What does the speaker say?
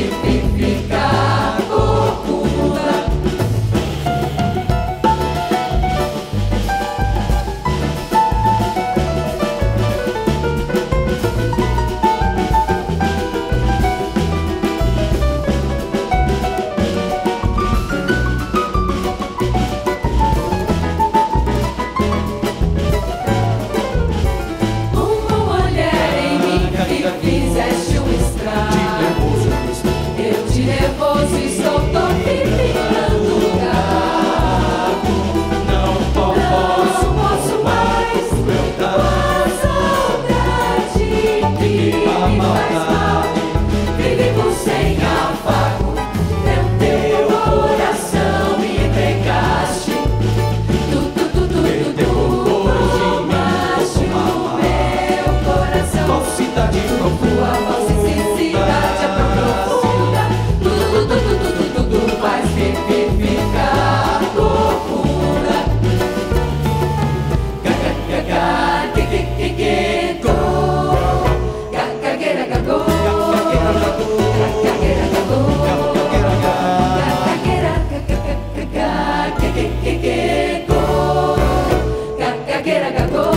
ficar corcunda. Fizeste um estrago, eu de nervoso estou ficando gago. Não posso mais com a saudade que me faz mal. Vivo sem afago, teu coração me entregaste. Roubaste o meu coração. Tua falsidade é tão profunda. Tudo faz ficar corcunda. Gagueira, gagô. Gagueira, gagô. Gagueira, gagô.